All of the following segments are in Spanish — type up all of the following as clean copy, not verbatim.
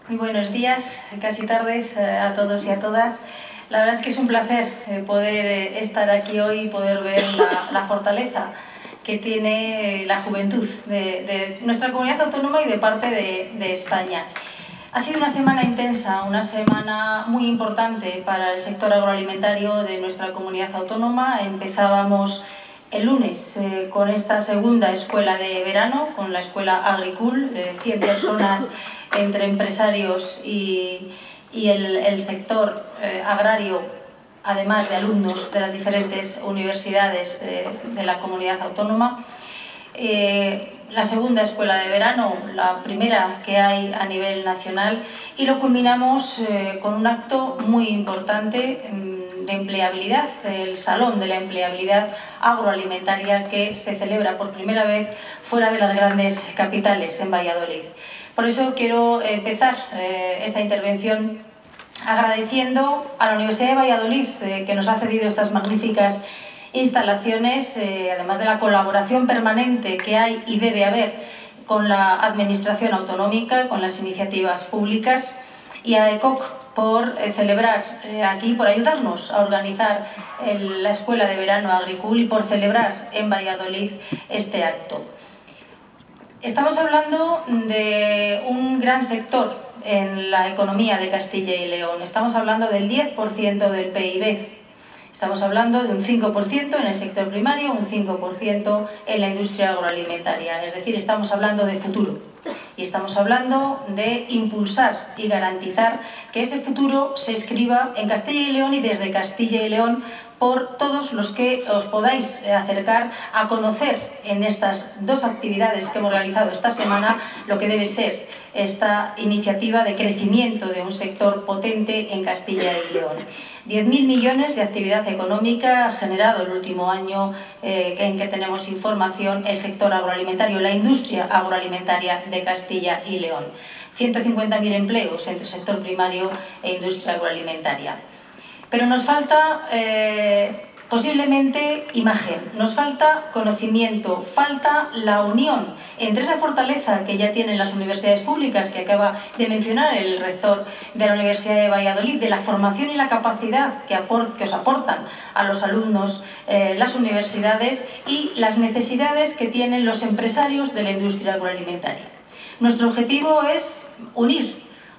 Muy buenos días, casi tardes a todos y a todas. La verdad es que es un placer poder estar aquí hoy y poder ver la fortaleza que tiene la juventud de nuestra comunidad autónoma y de parte de España. Ha sido una semana intensa, una semana muy importante para el sector agroalimentario de nuestra comunidad autónoma. Empezábamos el lunes con esta segunda escuela de verano, con la escuela Agricul, 100 personas entre empresarios y el sector agrario, además de alumnos de las diferentes universidades de la comunidad autónoma. La segunda escuela de verano, la primera que hay a nivel nacional, y lo culminamos con un acto muy importante de empleabilidad, el Salón de la Empleabilidad Agroalimentaria, que se celebra por primera vez fuera de las grandes capitales, en Valladolid. Por eso quiero empezar esta intervención agradeciendo a la Universidad de Valladolid que nos ha cedido estas magníficas instalaciones, además de la colaboración permanente que hay y debe haber con la Administración autonómica, con las iniciativas públicas, y a ECOC por celebrar aquí, por ayudarnos a organizar la Escuela de Verano Agricul y por celebrar en Valladolid este acto. Estamos hablando de un gran sector en la economía de Castilla y León. Estamos hablando del 10% del PIB. Estamos hablando de un 5% en el sector primario, un 5% en la industria agroalimentaria. Es decir, estamos hablando de futuro. Y estamos hablando de impulsar y garantizar que ese futuro se escriba en Castilla y León y desde Castilla y León por todos los que os podáis acercar a conocer en estas dos actividades que hemos realizado esta semana lo que debe ser esta iniciativa de crecimiento de un sector potente en Castilla y León. 10.000 millones de actividad económica ha generado el último año en que tenemos información el sector agroalimentario, la industria agroalimentaria de Castilla y León. 150.000 empleos entre sector primario e industria agroalimentaria. Pero nos falta posiblemente imagen, nos falta conocimiento, falta la unión entre esa fortaleza que ya tienen las universidades públicas, que acaba de mencionar el rector de la Universidad de Valladolid, de la formación y la capacidad que os aportan a los alumnos las universidades, y las necesidades que tienen los empresarios de la industria agroalimentaria. Nuestro objetivo es unir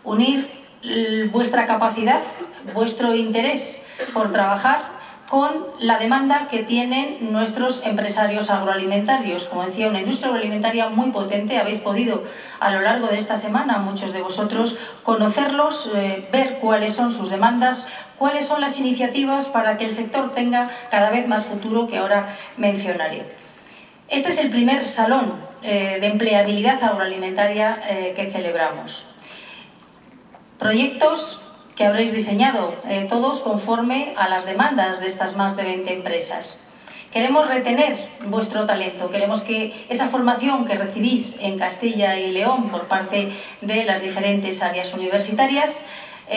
vuestra capacidad, vuestro interés por trabajar con la demanda que tienen nuestros empresarios agroalimentarios. Como decía, una industria agroalimentaria muy potente. Habéis podido a lo largo de esta semana, muchos de vosotros, conocerlos, ver cuáles son sus demandas, cuáles son las iniciativas para que el sector tenga cada vez más futuro, que ahora mencionaré. Este es el primer salón de empleabilidad agroalimentaria que celebramos. Proyectos que habréis diseñado todos conforme a las demandas de estas más de 20 empresas. Queremos retener vuestro talento, queremos que esa formación que recibís en Castilla y León por parte de las diferentes áreas universitarias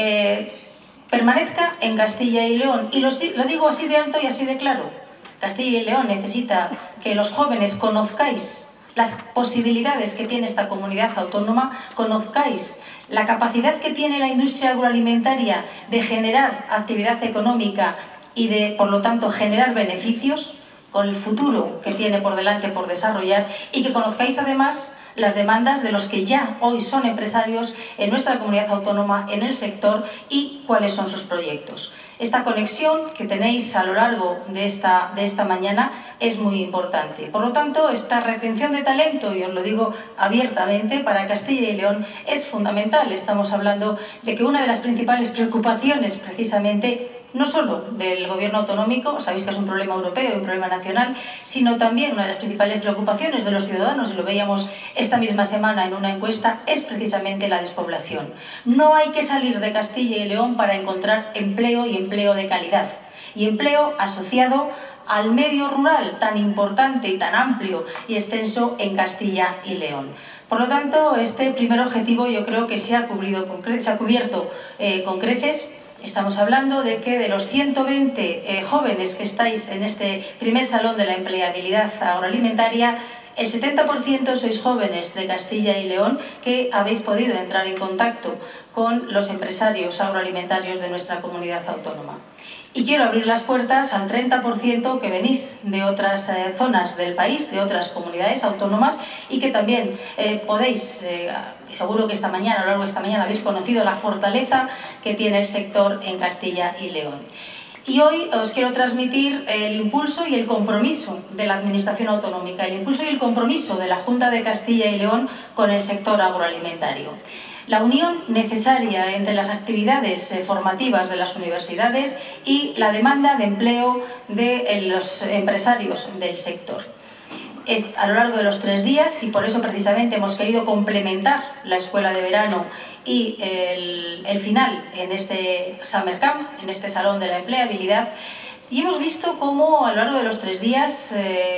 permanezca en Castilla y León. Y lo digo así de alto y así de claro. Castilla y León necesita que los jóvenes conozcáis las posibilidades que tiene esta comunidad autónoma, conozcáis la capacidad que tiene la industria agroalimentaria de generar actividad económica y de, por lo tanto, generar beneficios, con el futuro que tiene por delante por desarrollar, y que conozcáis además las demandas de los que ya hoy son empresarios en nuestra comunidad autónoma en el sector y cuáles son sus proyectos. Esta conexión que tenéis a lo largo de esta mañana es muy importante. Por lo tanto, esta retención de talento, y os lo digo abiertamente, para Castilla y León es fundamental. Estamos hablando de que una de las principales preocupaciones, precisamente, no solo del gobierno autonómico, sabéis que es un problema europeo y un problema nacional, sino también una de las principales preocupaciones de los ciudadanos, y lo veíamos esta misma semana en una encuesta, es precisamente la despoblación. No hay que salir de Castilla y León para encontrar empleo, y empleo de calidad, y empleo asociado al medio rural tan importante y tan amplio y extenso en Castilla y León. Por lo tanto, este primer objetivo yo creo que se ha cubierto con creces. Estamos hablando de que de los 120 jóvenes que estáis en este primer salón de la empleabilidad agroalimentaria, El 70% sois jóvenes de Castilla y León que habéis podido entrar en contacto con los empresarios agroalimentarios de nuestra comunidad autónoma. Y quiero abrir las puertas al 30% que venís de otras zonas del país, de otras comunidades autónomas, y que también podéis, y seguro que esta mañana, a lo largo de esta mañana, habéis conocido la fortaleza que tiene el sector en Castilla y León. Y hoy os quiero transmitir el impulso y el compromiso de la Administración autonómica, el impulso y el compromiso de la Junta de Castilla y León con el sector agroalimentario. La unión necesaria entre las actividades formativas de las universidades y la demanda de empleo de los empresarios del sector. A lo largo de los 3 días, y por eso precisamente hemos querido complementar la escuela de verano y el final en este Summer Camp, en este Salón de la Empleabilidad, y hemos visto cómo a lo largo de los 3 días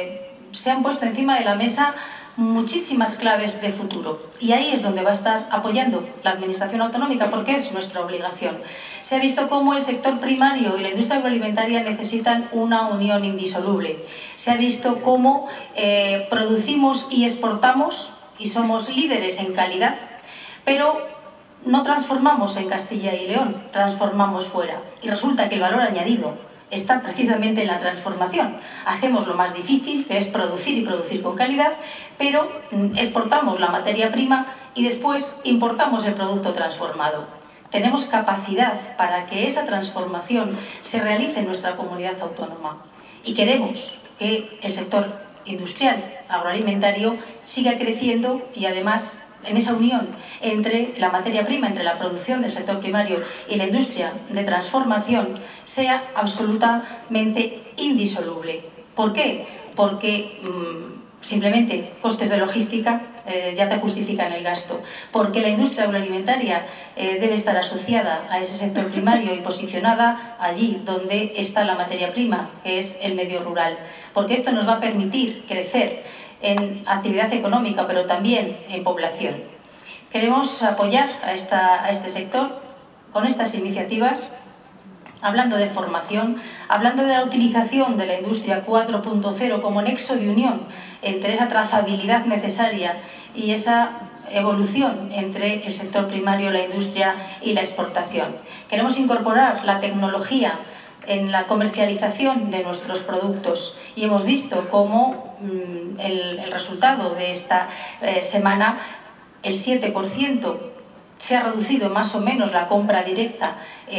se han puesto encima de la mesa muchísimas claves de futuro, y ahí es donde va a estar apoyando la Administración autonómica, porque es nuestra obligación. Se ha visto cómo el sector primario y la industria agroalimentaria necesitan una unión indisoluble. Se ha visto cómo producimos y exportamos y somos líderes en calidad, pero no transformamos en Castilla y León, transformamos fuera. Y resulta que el valor añadido está precisamente en la transformación. Hacemos lo más difícil, que es producir y producir con calidad, pero exportamos la materia prima y después importamos el producto transformado. Tenemos capacidad para que esa transformación se realice en nuestra comunidad autónoma y queremos que el sector industrial agroalimentario siga creciendo y además en esa unión entre la materia prima, entre la producción del sector primario y la industria de transformación sea absolutamente indisoluble. ¿Por qué? Porque simplemente costes de logística ya te justifican el gasto, porque la industria agroalimentaria debe estar asociada a ese sector primario y posicionada allí donde está la materia prima, que es el medio rural, porque esto nos va a permitir crecer en actividad económica, pero también en población. Queremos apoyar a este sector con estas iniciativas, hablando de formación, hablando de la utilización de la industria 4.0 como nexo de unión entre esa trazabilidad necesaria y esa evolución entre el sector primario, la industria y la exportación. Queremos incorporar la tecnología en la comercialización de nuestros productos y hemos visto cómo el resultado de esta semana, el 7%, se ha reducido más o menos la compra directa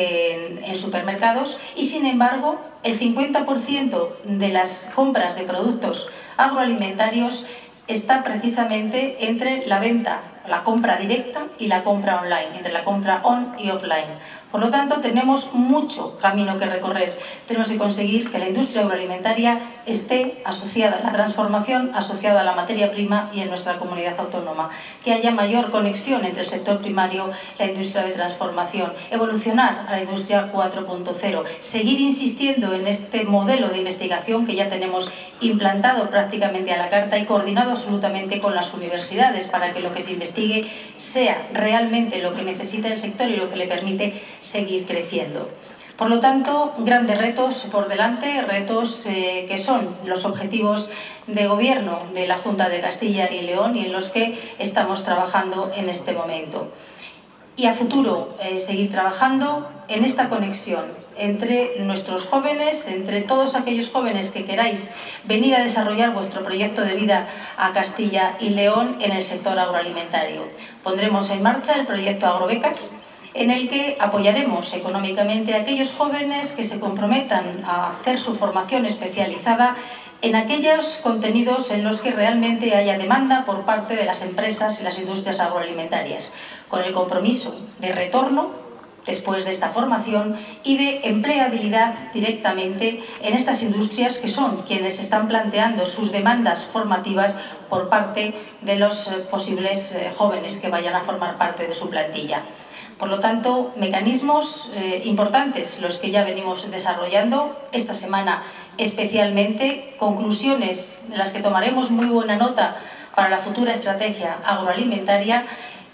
en supermercados y sin embargo el 50% de las compras de productos agroalimentarios está precisamente entre la venta, la compra directa y la compra online, entre la compra on y offline. Por lo tanto, tenemos mucho camino que recorrer. Tenemos que conseguir que la industria agroalimentaria esté asociada, la transformación asociada a la materia prima y en nuestra comunidad autónoma. Que haya mayor conexión entre el sector primario y la industria de transformación. Evolucionar a la industria 4.0. Seguir insistiendo en este modelo de investigación que ya tenemos implantado prácticamente a la carta y coordinado absolutamente con las universidades para que lo que se investigue sea realmente lo que necesita el sector y lo que le permite seguir creciendo. Por lo tanto, grandes retos por delante, retos que son los objetivos de gobierno de la Junta de Castilla y León y en los que estamos trabajando en este momento. Y a futuro, seguir trabajando en esta conexión entre nuestros jóvenes, entre todos aquellos jóvenes que queráis venir a desarrollar vuestro proyecto de vida a Castilla y León en el sector agroalimentario. Pondremos en marcha el proyecto Agrobecas, en el que apoyaremos económicamente a aquellos jóvenes que se comprometan a hacer su formación especializada en aquellos contenidos en los que realmente haya demanda por parte de las empresas y las industrias agroalimentarias, con el compromiso de retorno después de esta formación y de empleabilidad directamente en estas industrias que son quienes están planteando sus demandas formativas por parte de los posibles jóvenes que vayan a formar parte de su plantilla. Por lo tanto, mecanismos importantes los que ya venimos desarrollando esta semana, especialmente conclusiones de las que tomaremos muy buena nota para la futura estrategia agroalimentaria,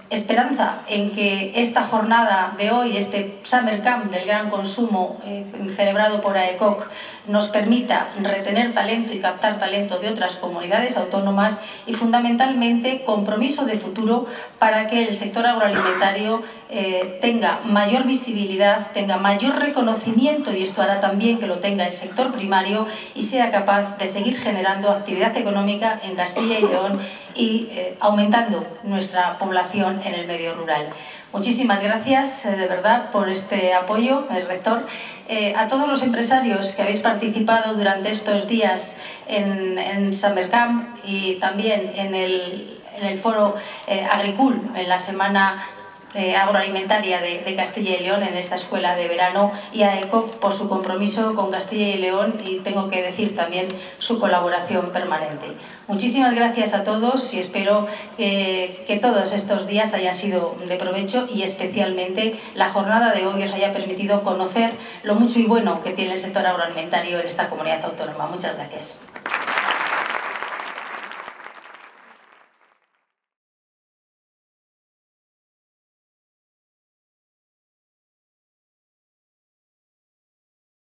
esperanza en que esta jornada de hoy, este Summer Camp del gran consumo celebrado por AECOC, nos permita retener talento y captar talento de otras comunidades autónomas y fundamentalmente compromiso de futuro para que el sector agroalimentario tenga mayor visibilidad, tenga mayor reconocimiento, y esto hará también que lo tenga el sector primario y sea capaz de seguir generando actividad económica en Castilla y León y aumentando nuestra población en el medio rural. Muchísimas gracias, de verdad, por este apoyo, el rector. A todos los empresarios que habéis participado durante estos días en Summer Camp y también en el foro Agricul, en la semana agroalimentaria de Castilla y León, en esta escuela de verano, y a AECOC por su compromiso con Castilla y León y, tengo que decir también, su colaboración permanente. Muchísimas gracias a todos y espero que todos estos días hayan sido de provecho y especialmente la jornada de hoy os haya permitido conocer lo mucho y bueno que tiene el sector agroalimentario en esta comunidad autónoma. Muchas gracias.